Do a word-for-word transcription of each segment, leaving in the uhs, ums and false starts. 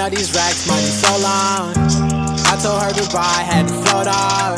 all these racks, money so long. I told her goodbye, had to float off.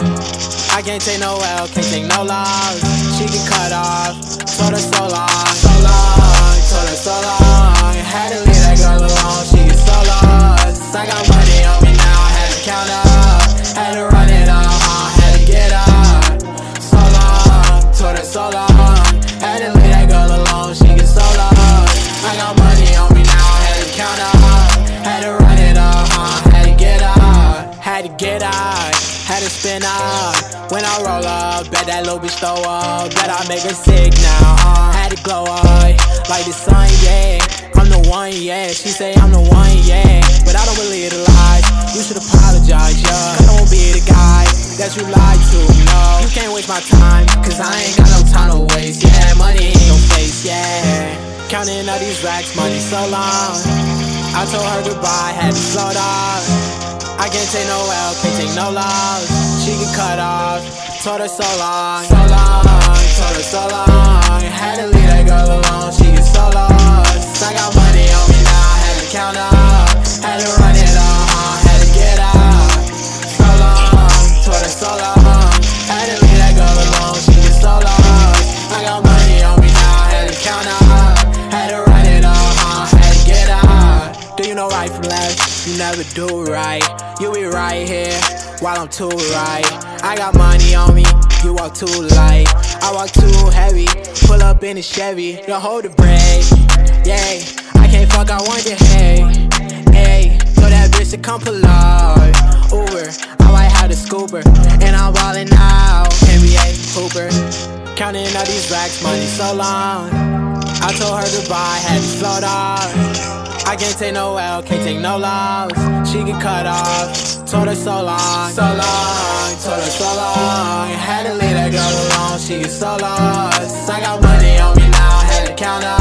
I can't take no L, can't take no loss. She get cut off, told her so long, so long, told her so long. Had to leave that girl alone, she get so lost. I got money on me now, I had to count up. Had to run it up, uh, had to get up. So long, told her so long. Had to leave that girl alone, she get so lost. I got money on me now, I had to count up. Had to run it up, uh, had to get up. Had to get up, had to spin up. When I roll up, bet that little bitch throw up. Bet I make her sick now, uh, had to glow up like the sun, yeah. I'm the one, yeah. She say I'm the one, yeah. But I don't believe the lies. You should apologize, yeah. I won't be the guy that you lied to, no. You can't waste my time, cause I ain't got no time to waste, yeah. Money in your face, yeah. Counting all these racks, money so long. I told her goodbye, had to float off. I can't take no L, can't take no loss. She get cut off, told her so long, so long, told her so long. Had to leave that girl alone, she get so lost. I got money on me now, had to count up. Had to run it up, uh, had to get up. So long, told her so long. Had to leave that girl alone, she get so lost. I got money on me now, had to count up. Had to run it up, uh, had to get up. Do you know right from left? You never do right. You be right here while I'm too right. I got money on me, you walk too light. I walk too heavy, pull up in a Chevy. Don't hold the brake, yeah. I can't fuck, I want your hey, hey. Told that bitch to come pull up, Uber. I might have the scooper, and I'm ballin' out, N B A Hooper. Counting all these racks, money so long. I told her goodbye, had to float off. I can't take no L, can't take no loss. She get cut off, told her so long, so long, told her so long. Had to leave that girl alone, she get so lost. I got money on me now, had to count up.